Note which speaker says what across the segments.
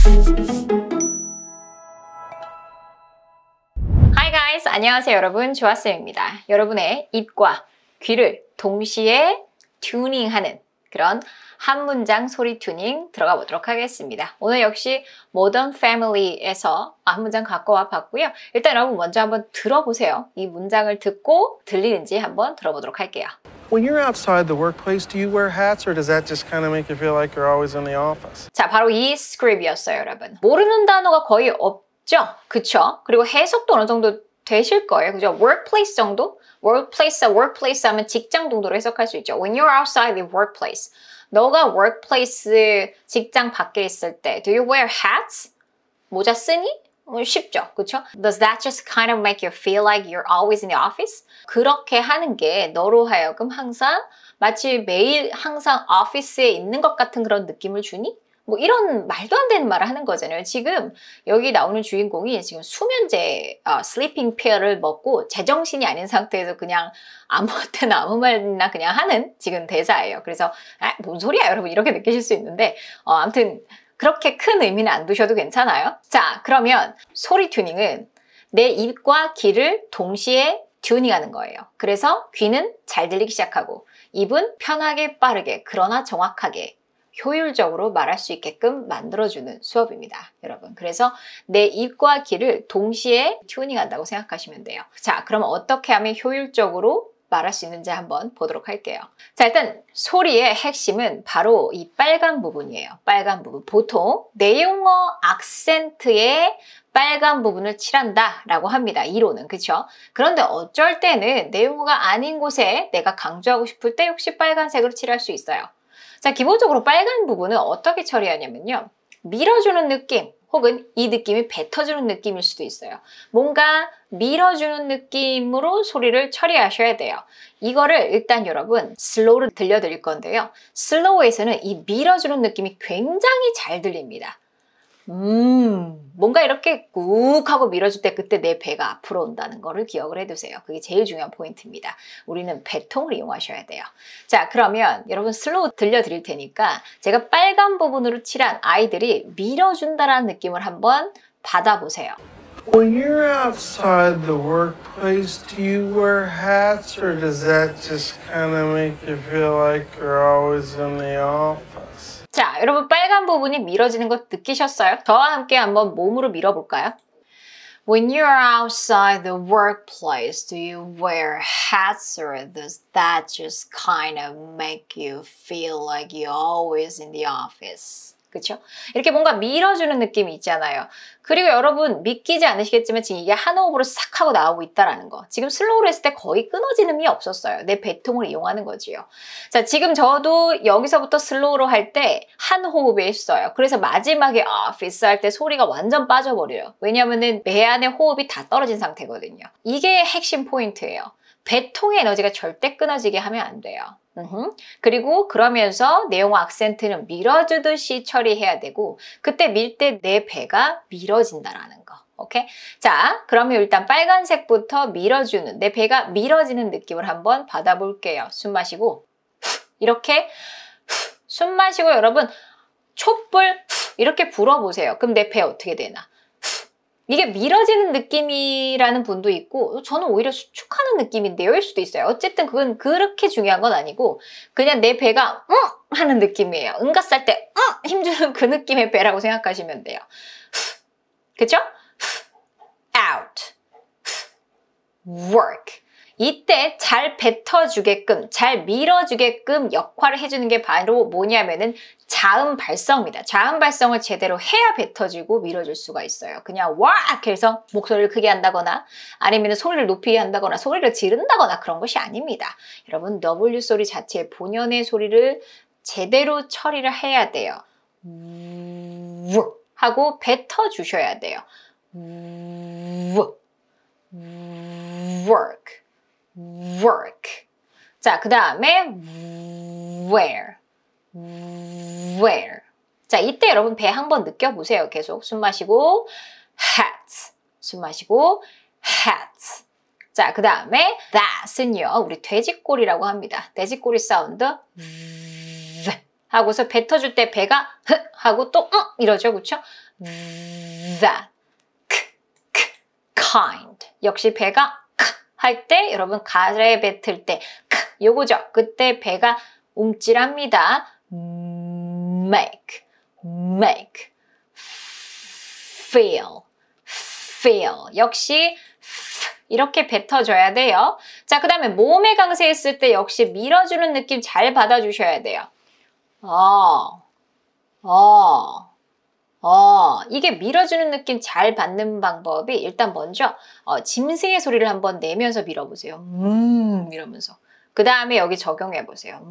Speaker 1: Hi guys, 안녕하세요 여러분, 조아쌤입니다. 여러분의 입과 귀를 동시에 튜닝하는 그런 한 문장 소리 튜닝 들어가 보도록 하겠습니다. 오늘 역시 Modern Family에서 한 문장 갖고 와 봤고요. 일단 여러분 먼저 한번 들어보세요. 이 문장을 듣고 들리는지 한번 들어보도록 할게요.
Speaker 2: When you're outside the workplace, do you wear hats or does that just kind of make you feel like you're always in the office?
Speaker 1: 자, 바로 이 스크립이었어요, 여러분. 모르는 단어가 거의 없죠? 그쵸? 그리고 해석도 어느 정도 되실 거예요. 그죠? workplace 정도? workplace 하면 직장 정도로 해석할 수 있죠. When you're outside the workplace. 너가 workplace 직장 밖에 있을 때 do you wear hats? 모자 쓰니? 쉽죠. 그쵸? Does that just kind of make you feel like you're always in the office? 그렇게 하는 게 너로 하여금 항상 마치 매일 항상 오피스에 있는 것 같은 그런 느낌을 주니? 뭐 이런 말도 안 되는 말을 하는 거잖아요. 지금 여기 나오는 주인공이 지금 수면제 슬리핑 필을 먹고 제정신이 아닌 상태에서 그냥 아무 때나 아무 말이나 그냥 하는 지금 대사예요. 그래서 뭔 소리야 여러분 이렇게 느끼실 수 있는데 아무튼 그렇게 큰 의미는 안 두셔도 괜찮아요. 자, 그러면 소리 튜닝은 내 입과 귀를 동시에 튜닝하는 거예요. 그래서 귀는 잘 들리기 시작하고 입은 편하게 빠르게 그러나 정확하게 효율적으로 말할 수 있게끔 만들어주는 수업입니다, 여러분. 그래서 내 입과 귀를 동시에 튜닝한다고 생각하시면 돼요. 자, 그럼 어떻게 하면 효율적으로 말할 수 있는지 한번 보도록 할게요. 자, 일단 소리의 핵심은 바로 이 빨간 부분이에요. 빨간 부분. 보통 내용어 악센트에 빨간 부분을 칠한다 라고 합니다. 이론은. 그쵸? 그런데 어쩔 때는 내용어가 아닌 곳에 내가 강조하고 싶을 때 역시 빨간색으로 칠할 수 있어요. 자, 기본적으로 빨간 부분은 어떻게 처리하냐면요. 밀어주는 느낌 혹은 이 느낌이 뱉어주는 느낌일 수도 있어요. 뭔가 밀어주는 느낌으로 소리를 처리하셔야 돼요. 이거를 일단 여러분 슬로우를 들려드릴 건데요. 슬로우에서는 이 밀어주는 느낌이 굉장히 잘 들립니다. 뭔가 이렇게 꾹 하고 밀어줄 때 그때 내 배가 앞으로 온다는 거를 기억을 해두세요. 그게 제일 중요한 포인트입니다. 우리는 배통을 이용하셔야 돼요. 자, 그러면 여러분 슬로우 들려드릴 테니까 제가 빨간 부분으로 칠한 아이들이 밀어준다라는 느낌을 한번 받아보세요.
Speaker 2: When you're outside the workplace, do you wear hats or does that just kind of make you feel like you're always in the office?
Speaker 1: 자, 여러분 빨간 부분이 밀어지는 거 느끼셨어요? 저와 함께 한번 몸으로 밀어볼까요? When you're outside the workplace, do you wear hats or does that just kind of make you feel like you're always in the office? 그쵸? 이렇게 뭔가 밀어주는 느낌이 있잖아요. 그리고 여러분 믿기지 않으시겠지만 지금 이게 한 호흡으로 싹 하고 나오고 있다라는 거. 지금 슬로우로 했을 때 거의 끊어지는 미 없었어요. 내 배통을 이용하는 거지요. 자, 지금 저도 여기서부터 슬로우로 할 때 한 호흡에 했어요. 그래서 마지막에 office 할 때 소리가 완전 빠져버려요. 왜냐면은 배 안에 호흡이 다 떨어진 상태거든요. 이게 핵심 포인트예요. 배통의 에너지가 절대 끊어지게 하면 안 돼요. 그리고 그러면서 내용어 악센트는 밀어주듯이 처리해야 되고 그때 밀 때 내 배가 밀어진다라는 거. 오케이? 자, 그러면 일단 빨간색부터 밀어주는 내 배가 밀어지는 느낌을 한번 받아볼게요. 숨 마시고 이렇게 숨 마시고 여러분 촛불 이렇게 불어보세요. 그럼 내 배 어떻게 되나? 이게 밀어지는 느낌이라는 분도 있고 저는 오히려 수축하는 느낌인데요 일 수도 있어요. 어쨌든 그건 그렇게 중요한 건 아니고 그냥 내 배가 하는 느낌이에요. 응가 쌀 때 힘주는 그 느낌의 배라고 생각하시면 돼요. 그쵸? out work 이때 잘 뱉어주게끔 잘 밀어주게끔 역할을 해주는 게 바로 뭐냐면은 자음 발성입니다. 자음 발성을 제대로 해야 뱉어지고 밀어줄 수가 있어요. 그냥 와! 해서 목소리를 크게 한다거나 아니면 소리를 높이 한다거나 소리를 지른다거나 그런 것이 아닙니다. 여러분 W 소리 자체의 본연의 소리를 제대로 처리를 해야 돼요. 하고 뱉어주셔야 돼요. work work. 자, 그 다음에 wear. 자, 이때 여러분 배 한번 느껴보세요. 계속 숨 마시고 hat. 숨 마시고 hat. 자, 그 다음에 that은요. 우리 돼지꼬리라고 합니다. 돼지꼬리 사운드 하고서 뱉어줄 때 배가 하고 또 이러죠. 그쵸? that, kind. 역시 배가 할 때 여러분 가래 뱉을 때 요거죠. 그때 배가 움찔합니다. make, feel. 역시 이렇게 뱉어줘야 돼요. 자, 그 다음에 몸에 강세했을 때 역시 밀어주는 느낌 잘 받아주셔야 돼요. 이게 밀어주는 느낌 잘 받는 방법이 일단 먼저 짐승의 소리를 한번 내면서 밀어보세요. 이러면서. 그 다음에 여기 적용해보세요.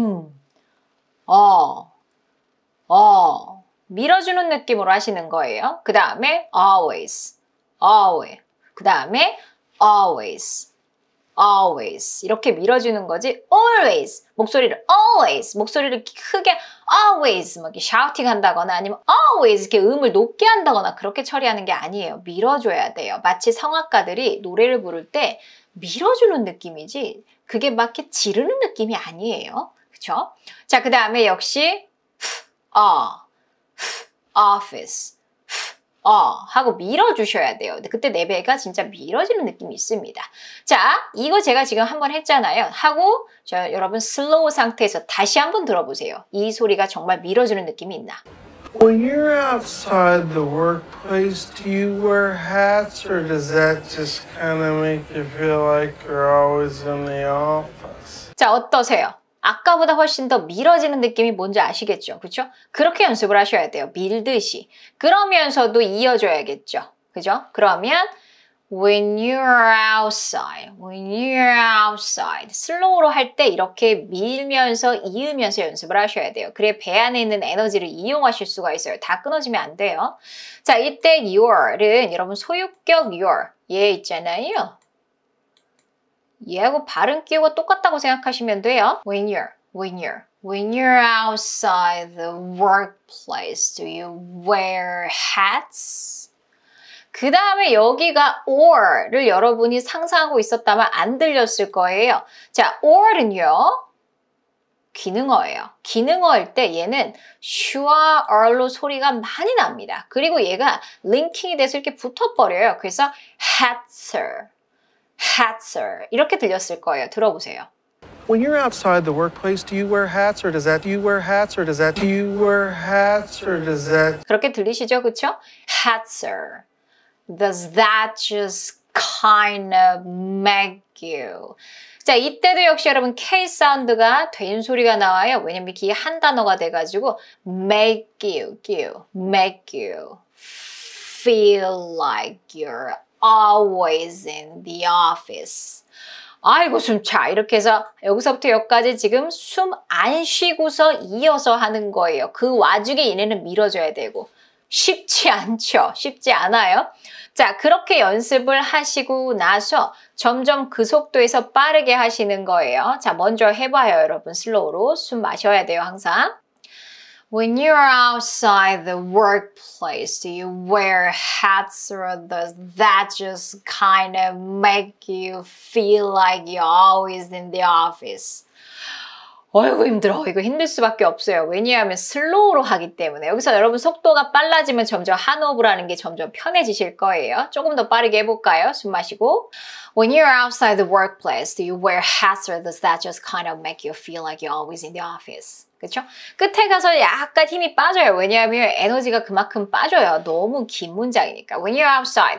Speaker 1: 밀어주는 느낌으로 하시는 거예요. 그 다음에 always. 그 다음에 always. 이렇게 밀어주는 거지. always. 목소리를 크게 always 막 이렇게 샤우팅 한다거나 아니면 always 이렇게 음을 높게 한다거나 그렇게 처리하는 게 아니에요. 밀어줘야 돼요. 마치 성악가들이 노래를 부를 때 밀어주는 느낌이지 그게 막 이렇게 지르는 느낌이 아니에요. 그쵸? 자, 그 다음에 역시 office. 하고 밀어주셔야 돼요. 그때 내 배가 진짜 밀어지는 느낌이 있습니다. 자, 이거 제가 지금 한번 했잖아요. 하고 여러분 슬로우 상태에서 다시 한번 들어보세요. 이 소리가 정말 밀어주는 느낌이 있나?
Speaker 2: When you're outside the workplace, do you wear hats or does that just kind of make you feel like you're always in the office?
Speaker 1: 자, 어떠세요? 아까보다 훨씬 더 밀어지는 느낌이 뭔지 아시겠죠? 그렇죠? 그렇게 연습을 하셔야 돼요. 밀듯이. 그러면서도 이어줘야겠죠? 그죠? 그러면 when you're outside. 슬로우로 할 때 이렇게 밀면서 이으면서 연습을 하셔야 돼요. 그래 배 안에 있는 에너지를 이용하실 수가 있어요. 다 끊어지면 안 돼요. 자, 이때 your은 여러분 소유격 your 얘 있잖아요. 얘하고 발음 끼우고 똑같다고 생각하시면 돼요. When you're outside the workplace, do you wear hats? 그 다음에 여기가 or를 여러분이 상상하고 있었다면 안 들렸을 거예요. 자, or는요. 기능어예요. 기능어일 때 얘는 슈와 얼로 소리가 많이 납니다. 그리고 얘가 링킹이 돼서 이렇게 붙어버려요. 그래서 hatser 이렇게 들렸을 거예요. 들어보세요.
Speaker 2: When you're outside the workplace, do you wear hats or does that?
Speaker 1: 그렇게 들리시죠? 그쵸? hatser. Does that just kind of make you? 자, 이때도 역시 여러분 K 사운드가 된 소리가 나와요. 왜냐면 이게 한 단어가 돼가지고 make you feel like you're always in the office. 아이고 숨차. 이렇게 해서 여기서부터 여기까지 지금 숨 안 쉬고서 이어서 하는 거예요. 그 와중에 얘네는 밀어줘야 되고. 쉽지 않죠? 쉽지 않아요? 자, 그렇게 연습을 하시고 나서 점점 그 속도에서 빠르게 하시는 거예요. 자, 먼저 해봐요, 여러분. 슬로우로 숨 마셔야 돼요, 항상. When you're outside the workplace, do you wear hats or does that just kind of make you feel like you're always in the office? 어이구 힘들어. 이거 힘들 수밖에 없어요. 왜냐하면 슬로우로 하기 때문에. 여기서 여러분 속도가 빨라지면 점점 한호흡을 하는 게 점점 편해지실 거예요. 조금 더 빠르게 해볼까요? 숨 마시고. When you're outside the workplace, do you wear hats or does that just kind of make you feel like you're always in the office? 그렇죠? 끝에 가서 약간 힘이 빠져요. 왜냐하면 에너지가 그만큼 빠져요. 너무 긴 문장이니까. When you're outside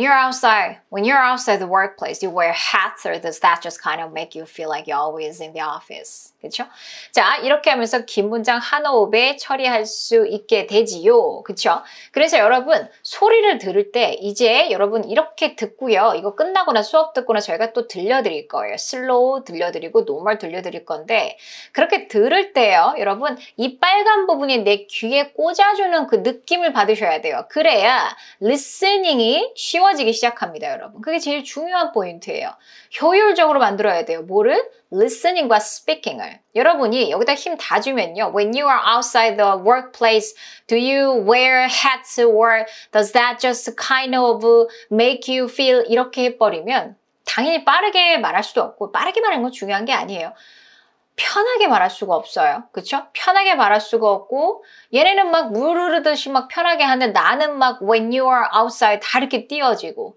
Speaker 1: the workplace, you wear hats or does that just kind of make you feel like you're always in the office? 그렇죠? 자, 이렇게 하면서 긴 문장 한 호흡에 처리할 수 있게 되지요. 그렇죠? 그래서 여러분 소리를 들을 때 이제 여러분 이렇게 듣고요. 이거 끝나거나 수업 듣거나 저희가 또 들려드릴 거예요. 슬로우 들려드리고 노멀 들려드릴 건데 그렇게 들을 때요. 여러분 이 빨간 부분이 내 귀에 꽂아주는 그 느낌을 받으셔야 돼요. 그래야 리스닝이 쉬워지기 시작합니다, 여러분. 그게 제일 중요한 포인트예요. 효율적으로 만들어야 돼요. 뭐를? listening과 speaking을. 여러분이 여기다 힘 다 주면요. When you are outside the workplace, do you wear hats or does that just kind of make you feel 이렇게 해버리면 당연히 빠르게 말할 수도 없고 빠르게 말하는 건 중요한 게 아니에요. 편하게 말할 수가 없어요. 그쵸? 편하게 말할 수가 없고 얘네는 막 물 흐르듯이 막 편하게 하는데 나는 막 when you are outside 다 이렇게 띄어지고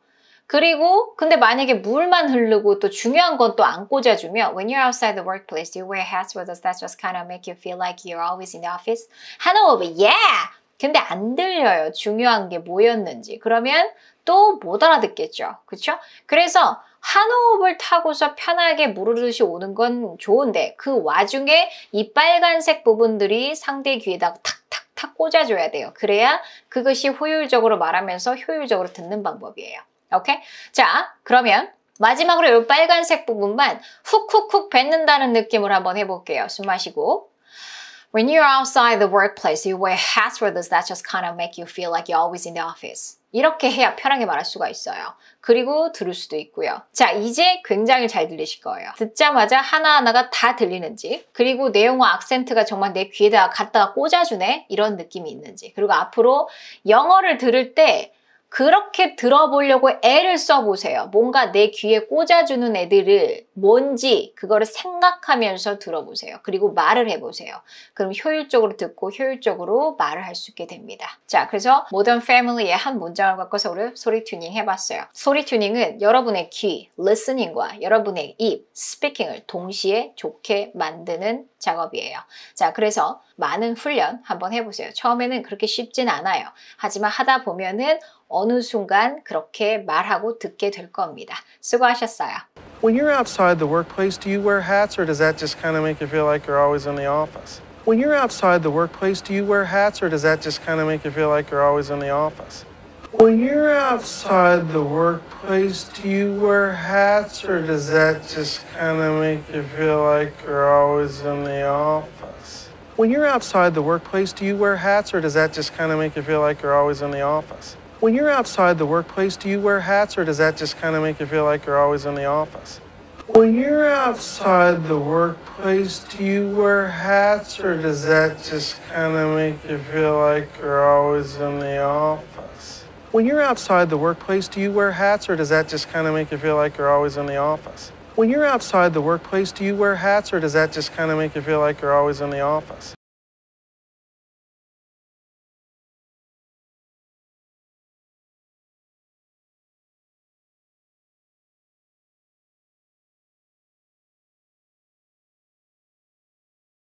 Speaker 1: 그리고 근데 만약에 물만 흐르고 또 중요한 건 또 안 꽂아주면 when you're outside the workplace, you wear hats with us. That just kind of make you feel like you're always in the office. 하는 호흡이 yeah! 근데 안 들려요. 중요한 게 뭐였는지. 그러면 또 못 알아듣겠죠. 그쵸? 그래서 한 호흡을 타고서 편하게 무르르듯이 오는 건 좋은데 그 와중에 이 빨간색 부분들이 상대 귀에다 탁탁탁 꽂아줘야 돼요. 그래야 그것이 효율적으로 말하면서 효율적으로 듣는 방법이에요. 오케이? 자, 그러면 마지막으로 이 빨간색 부분만 훅훅훅 뱉는다는 느낌으로 한번 해볼게요. 숨 마시고 When you're outside the workplace, you wear hats with us. That just kind of make you feel like you're always in the office. 이렇게 해야 편하게 말할 수가 있어요. 그리고 들을 수도 있고요. 자, 이제 굉장히 잘 들리실 거예요. 듣자마자 하나하나가 다 들리는지, 그리고 내용과 악센트가 정말 내 귀에다가 갖다가 꽂아주네? 이런 느낌이 있는지. 그리고 앞으로 영어를 들을 때 그렇게 들어보려고 애를 써보세요. 뭔가 내 귀에 꽂아주는 애들을 뭔지 그거를 생각하면서 들어보세요. 그리고 말을 해보세요. 그럼 효율적으로 듣고 효율적으로 말을 할 수 있게 됩니다. 자, 그래서 Modern Family의 한 문장을 갖고서 우리 소리 튜닝 해봤어요. 소리 튜닝은 여러분의 귀, listening과 여러분의 입, speaking을 동시에 좋게 만드는 작업이에요. 자, 그래서 많은 훈련 한번 해보세요. 처음에는 그렇게 쉽진 않아요. 하지만 하다 보면은 어느 순간 그렇게 말하고 듣게 될 겁니다. 수고하셨어요.
Speaker 2: When you're outside the workplace, do you wear hats or does that just kind of make you feel like you're always in the office? When you're outside the workplace, do you wear hats or does that just kind of make you feel like you're always in the office? When you're outside the workplace, do you wear hats or does that just kind of make you feel like you're always in the office? When you're outside the workplace, do you wear hats or does that just kind of make you feel like you're always in the office? When you're outside the workplace, do you wear hats or does that just kind of make you feel like you're always in the office? When you're outside the workplace, do you wear hats or does that just kind of make you feel like you're always in the office? When you're outside the workplace, do you wear hats or does that just kind of make you feel like you're always in the office? When you're outside the workplace, do you wear hats or does that just kind of make you feel like you're always in the office?